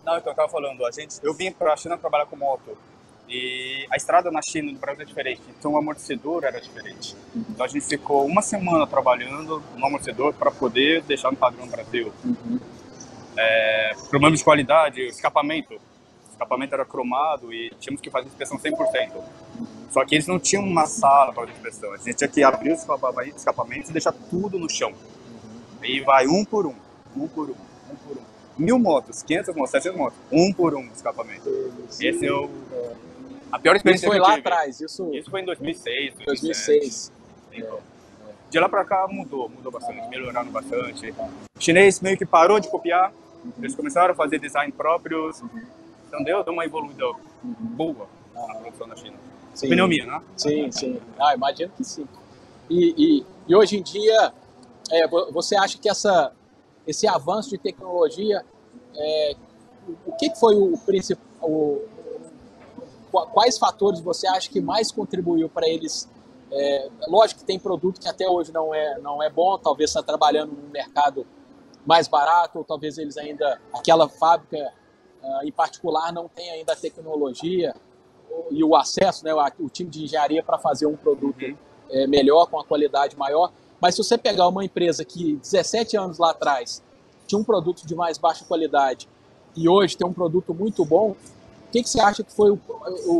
Não, então eu tava falando, eu vim pra China trabalhar com moto. E a estrada na China e no Brasil é diferente, então o amortecedor era diferente. Então a gente ficou uma semana trabalhando no amortecedor para poder deixar no padrão no Brasil. Problema de qualidade, o escapamento. O escapamento era cromado e tínhamos que fazer inspeção 100%. Só que eles não tinham uma sala para fazer inspeção. A gente tinha que abrir os escapamentos e deixar tudo no chão. E vai um por um. 1000 motos, 500 motos, 700 motos, um por um escapamento. Esse é a pior experiência que eu tive. Isso foi lá atrás? Isso foi em 2006, 2006. De lá pra cá mudou bastante, melhoraram bastante. O chinês meio que parou de copiar, eles começaram a fazer design próprios, então deu uma evoluída boa na produção na China. Sim. Opinião minha, né? Sim. Imagino que sim. E hoje em dia, você acha que esse avanço de tecnologia, o que foi o principal? Quais fatores você acha que mais contribuiu para eles? Lógico que tem produto que até hoje não é bom, talvez está trabalhando num mercado mais barato, ou talvez eles ainda, aquela fábrica em particular não tem ainda a tecnologia e o acesso, né, o time de engenharia para fazer um produto melhor, com a qualidade maior. Mas se você pegar uma empresa que 17 anos lá atrás tinha um produto de mais baixa qualidade e hoje tem um produto muito bom, o que você acha que foi o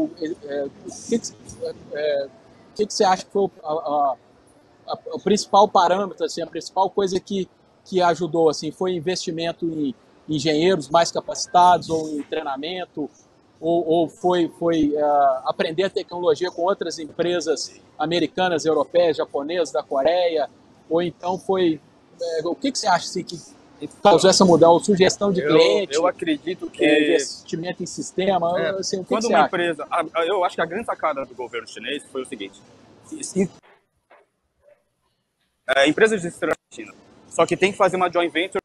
principal parâmetro, assim, a principal coisa que ajudou? Assim, foi investimento em engenheiros mais capacitados, ou em treinamento, ou foi aprender a tecnologia com outras empresas americanas, europeias, japonesas, da Coreia? Ou então foi... o que você acha assim, que causou essa mudança? Sugestão de cliente? Eu acredito que... investimento em sistema? Assim, quando uma empresa... Eu acho que a grande sacada do governo chinês foi o seguinte. Empresas de exterior da China. Só que tem que fazer uma joint venture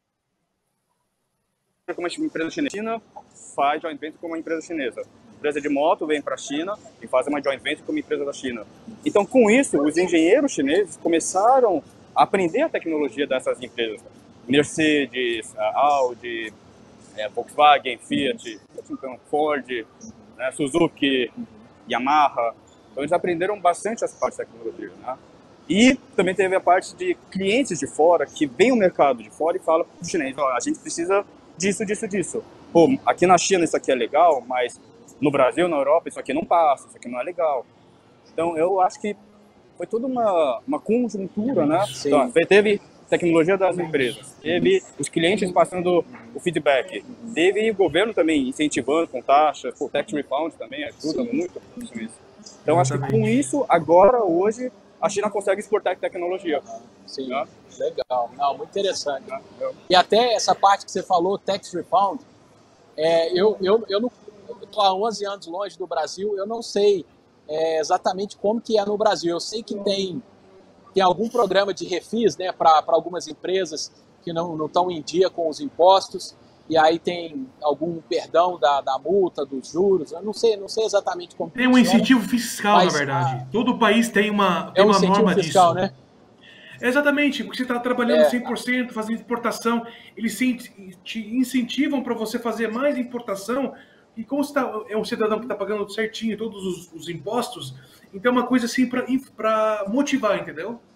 com uma empresa chinesa, faz joint venture com uma empresa chinesa. Empresa de moto vem para a China e faz uma joint venture com uma empresa da China. Então, com isso, os engenheiros chineses começaram a aprender a tecnologia dessas empresas. Mercedes, Audi, Volkswagen, Fiat, Ford, Suzuki, Yamaha. Então, eles aprenderam bastante essa parte de tecnologia, né? E também teve a parte de clientes de fora, que vem o mercado de fora e fala para o chinês, a gente precisa disso. Pô, aqui na China isso aqui é legal, mas no Brasil, na Europa, isso aqui não passa, isso aqui não é legal. Então, eu acho que foi toda uma conjuntura, né? Então, teve tecnologia das empresas, teve os clientes passando o feedback, teve o governo também incentivando com taxas, o tax refund também ajuda muito isso. Então, acho que com isso, agora, hoje, a China consegue exportar tecnologia. Sim, né? Legal. Não, muito interessante. E até essa parte que você falou, tax refund, eu estou há 11 anos longe do Brasil, eu não sei exatamente como que é no Brasil. Eu sei que tem algum programa de refis, né, para algumas empresas que não estão em dia com os impostos, e aí tem algum perdão da multa, dos juros. Eu não sei exatamente como tem um incentivo fiscal, mas, na verdade. Todo país tem uma norma fiscal, disso. Né? Exatamente, porque você está trabalhando 100%, fazendo importação, eles te incentivam para você fazer mais importação, e como você é um cidadão que está pagando certinho todos os impostos, então é uma coisa assim para motivar, entendeu?